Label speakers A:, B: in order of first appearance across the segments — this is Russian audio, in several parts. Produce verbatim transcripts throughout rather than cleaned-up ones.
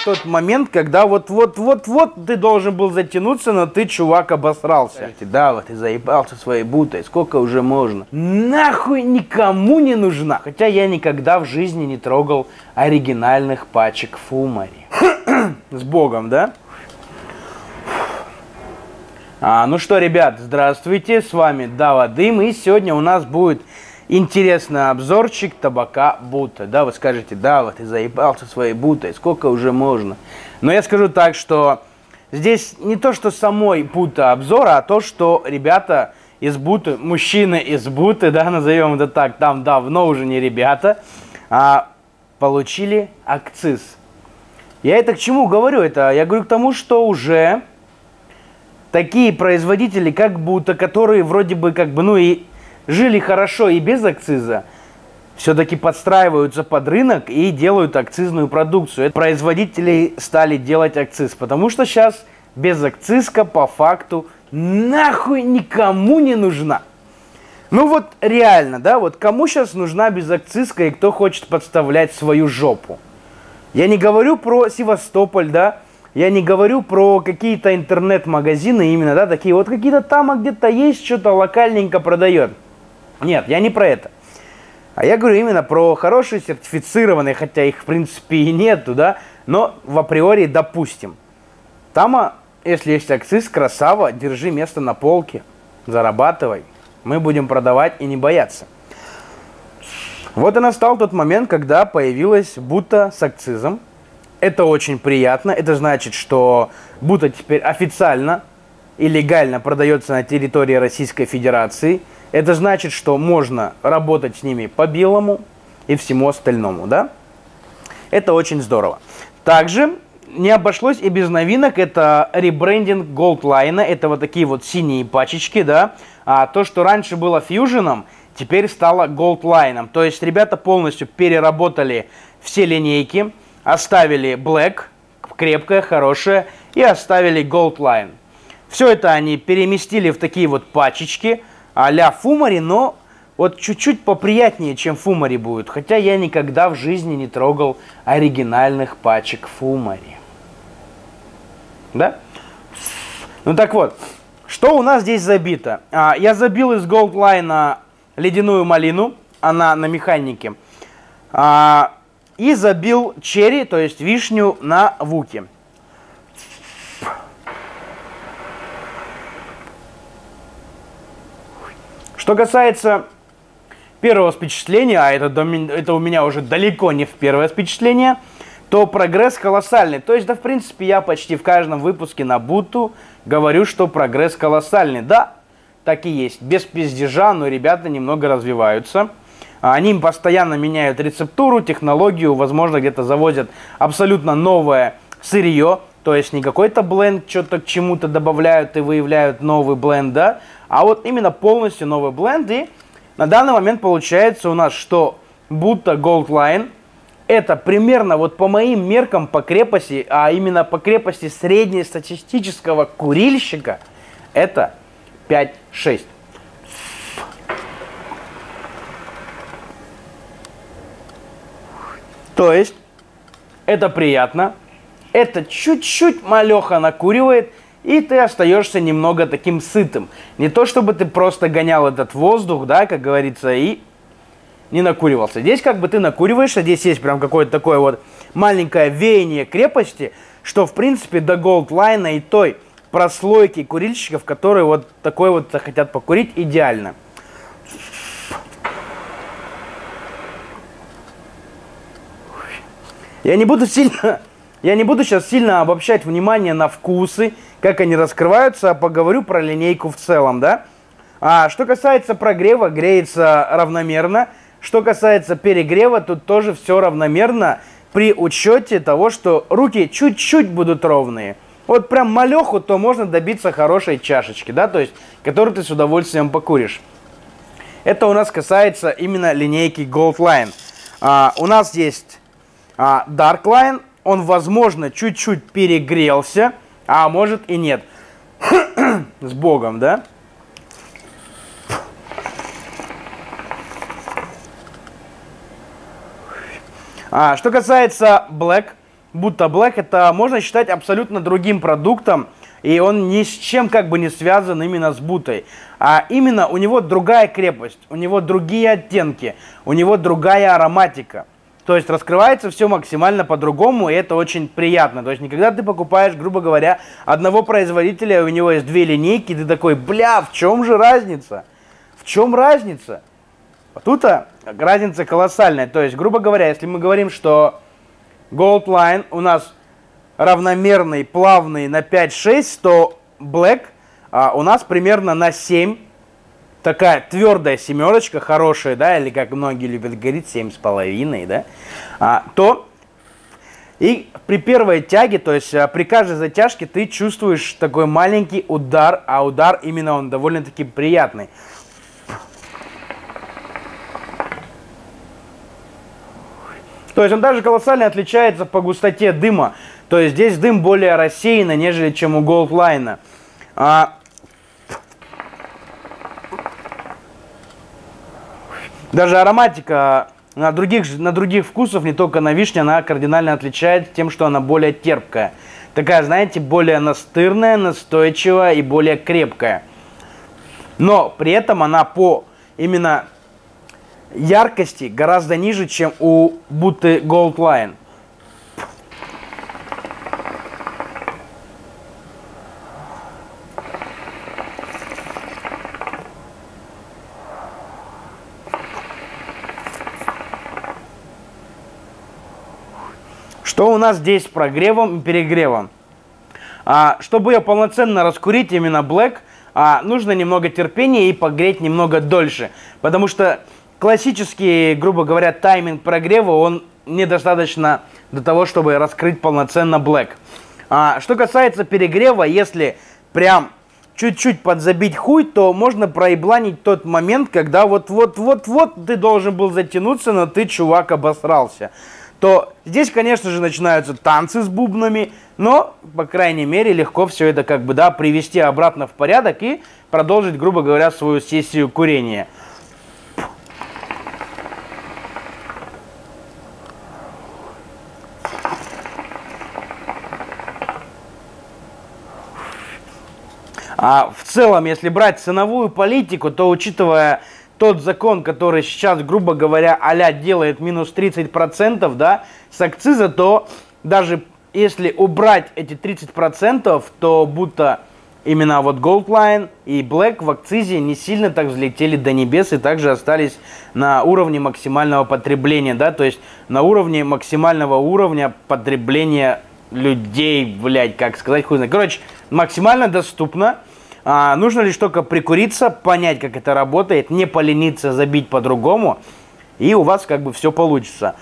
A: тот момент, когда вот-вот-вот-вот ты должен был затянуться, но ты, чувак, обосрался. Да, вот ты заебался своей бутой, сколько уже можно? Нахуй никому не нужна. Хотя я никогда в жизни не трогал оригинальных пачек Фумари. С Богом, да? А, ну что, ребят, здравствуйте, с вами Дава Дым, и сегодня у нас будет интересный обзорчик табака Бута. Да, вы скажете, Дава, ты заебался своей бутой, сколько уже можно? Но я скажу так, что здесь не то, что самой Бута обзора, а то, что ребята из Буты, мужчины из Буты, да, назовем это так, там давно уже не ребята, а, получили акциз. Я это к чему говорю? Это я говорю к тому, что уже такие производители, как Бута, которые вроде бы как бы, ну и жили хорошо и без акциза, все-таки подстраиваются под рынок и делают акцизную продукцию. Производители стали делать акциз, потому что сейчас безакцизка по факту нахуй никому не нужна. Ну вот реально, да, вот кому сейчас нужна безакцизка и кто хочет подставлять свою жопу? Я не говорю про Севастополь, да, я не говорю про какие-то интернет-магазины именно, да, такие вот какие-то там где-то есть, что-то локальненько продает. Нет, я не про это. А я говорю именно про хорошие сертифицированные, хотя их в принципе и нету, да, но в априори допустим. Там, если есть акциз, красава, держи место на полке, зарабатывай. Мы будем продавать и не бояться. Вот и настал тот момент, когда появилась Бута с акцизом. Это очень приятно. Это значит, что Бута теперь официально и легально продается на территории Российской Федерации. Это значит, что можно работать с ними по белому и всему остальному, да? Это очень здорово. Также не обошлось и без новинок. Это ребрендинг Gold Line. Это вот такие вот синие пачечки, да? А то, что раньше было Fusion, теперь стало Gold Line. То есть ребята полностью переработали все линейки. Оставили Black, крепкое, хорошее, и оставили Gold Line. Все это они переместили в такие вот пачечки а-ля Фумари, но вот чуть-чуть поприятнее, чем Фумари будет. Хотя я никогда в жизни не трогал оригинальных пачек Фумари. Да? Ну так вот, что у нас здесь забито? А, я забил из Gold Line ледяную малину, она на механике. А, И забил черри, то есть вишню, на вуке. Что касается первого впечатления, а это, это у меня уже далеко не в первое впечатление, то прогресс колоссальный. То есть, да, в принципе, я почти в каждом выпуске на Буту говорю, что прогресс колоссальный. Да, так и есть. Без пиздежа, но ребята немного развиваются. Они постоянно меняют рецептуру, технологию, возможно, где-то завозят абсолютно новое сырье, то есть не какой-то бленд, что-то к чему-то добавляют и выявляют новый бленд, да, а вот именно полностью новый бленд. И на данный момент получается у нас, что Buta Gold Line это примерно вот по моим меркам по крепости, а именно по крепости среднестатистического курильщика, это пять-шесть. То есть, это приятно, это чуть-чуть малеха накуривает, и ты остаешься немного таким сытым. Не то, чтобы ты просто гонял этот воздух, да, как говорится, и не накуривался. Здесь как бы ты накуриваешься, здесь есть прям какое-то такое вот маленькое веяние крепости, что, в принципе, до Gold Line и той прослойки курильщиков, которые вот такой вот хотят покурить, идеально. Я не буду сильно, я не буду сейчас сильно обобщать внимание на вкусы, как они раскрываются, а поговорю про линейку в целом, да. А что касается прогрева, греется равномерно. Что касается перегрева, тут тоже все равномерно при учете того, что руки чуть-чуть будут ровные. Вот прям малеху, то можно добиться хорошей чашечки, да, то есть, которую ты с удовольствием покуришь. Это у нас касается именно линейки Gold Line. А, у нас есть а, Dark Line, он, возможно, чуть-чуть перегрелся, а может и нет. С Богом, да? А, что касается Black, Будто Black это можно считать абсолютно другим продуктом, и он ни с чем как бы не связан именно с бутой. А именно у него другая крепость, у него другие оттенки, у него другая ароматика. То есть раскрывается все максимально по-другому, и это очень приятно. То есть никогда ты покупаешь, грубо говоря, одного производителя, у него есть две линейки, и ты такой, бля, в чем же разница? В чем разница? Тут разница колоссальная. То есть, грубо говоря, если мы говорим, что Gold Line у нас равномерный, плавный на пять-шесть, то Black а, у нас примерно на семь. Такая твердая семерочка, хорошая, да, или как многие любят говорить, семь с половиной, да, а, то и при первой тяге, то есть а, при каждой затяжке ты чувствуешь такой маленький удар, а удар именно он довольно-таки приятный. То есть он даже колоссально отличается по густоте дыма, то есть здесь дым более рассеянный, нежели чем у Gold Line. А, Даже ароматика на других, на других вкусов, не только на вишне, она кардинально отличается тем, что она более терпкая. Такая, знаете, более настырная, настойчивая и более крепкая. Но при этом она по именно яркости гораздо ниже, чем у Butte Gold Line. Что у нас здесь с прогревом и перегревом? А, чтобы ее полноценно раскурить, именно Black, а, нужно немного терпения и погреть немного дольше. Потому что классический, грубо говоря, тайминг прогрева, он недостаточно для того, чтобы раскрыть полноценно Black. А, что касается перегрева, если прям чуть-чуть подзабить хуй, то можно проебланить тот момент, когда вот-вот-вот-вот ты должен был затянуться, но ты, чувак, обосрался. То здесь, конечно же, начинаются танцы с бубнами, но, по крайней мере, легко все это как бы, да, привести обратно в порядок и продолжить, грубо говоря, свою сессию курения. А в целом, если брать ценовую политику, то, учитывая тот закон, который сейчас, грубо говоря, а-ля делает минус тридцать процентов, да, с акциза, то даже если убрать эти тридцать процентов, то будто именно вот Gold Line и Black в акцизе не сильно так взлетели до небес и также остались на уровне максимального потребления, да, то есть на уровне максимального уровня потребления людей, блядь, как сказать, хуй знает. Короче, максимально доступно. А, нужно лишь только прикуриться, понять, как это работает, не полениться, забить по-другому, и у вас как бы все получится.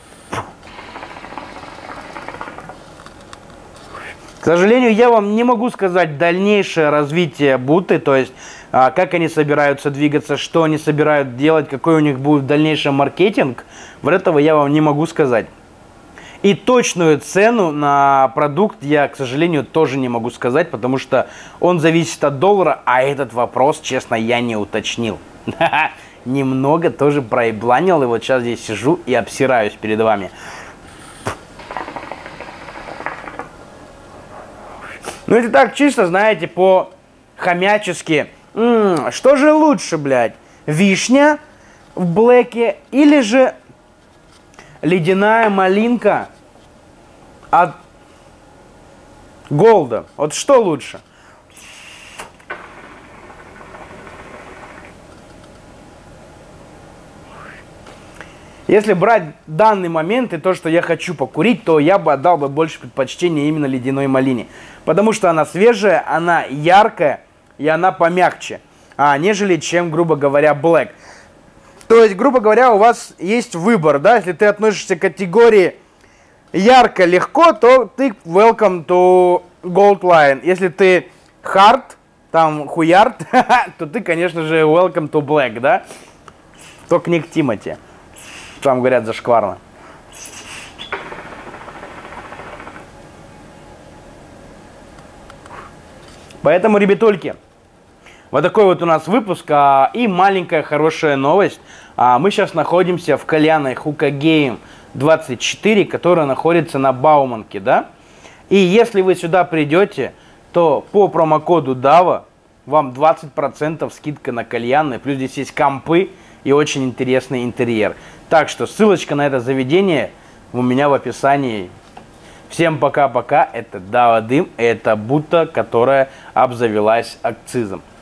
A: К сожалению, я вам не могу сказать дальнейшее развитие Butte, то есть а, как они собираются двигаться, что они собираются делать, какой у них будет в дальнейшем маркетинг. Вот этого я вам не могу сказать. И точную цену на продукт я, к сожалению, тоже не могу сказать, потому что он зависит от доллара, а этот вопрос, честно, я не уточнил. Немного тоже проебланил, и вот сейчас здесь сижу и обсираюсь перед вами. Ну, это так чисто, знаете, по-хомячески. М-м, что же лучше, блядь? Вишня в блэке или же ледяная малинка от Голда? Вот что лучше? Если брать данный момент и то, что я хочу покурить, то я бы отдал бы больше предпочтения именно ледяной малине. Потому что она свежая, она яркая и она помягче, а, нежели чем, грубо говоря, Black. То есть, грубо говоря, у вас есть выбор, да, если ты относишься к категории ярко, легко, то ты welcome to Gold Line. Если ты hard, там хуярд, то ты, конечно же, welcome to Black, да. Только не к Тимати. Там говорят зашкварно. Поэтому, ребятульки, вот такой вот у нас выпуск, а, и маленькая хорошая новость. А, мы сейчас находимся в кальянной Hookah Game двадцать четыре, которая находится на Бауманке, да. И если вы сюда придете, то по промокоду дава вам двадцать процентов скидка на кальянные, плюс здесь есть компы и очень интересный интерьер. Так что ссылочка на это заведение у меня в описании. Всем пока-пока, это Дава Дым, это Будда, которая обзавелась акцизом.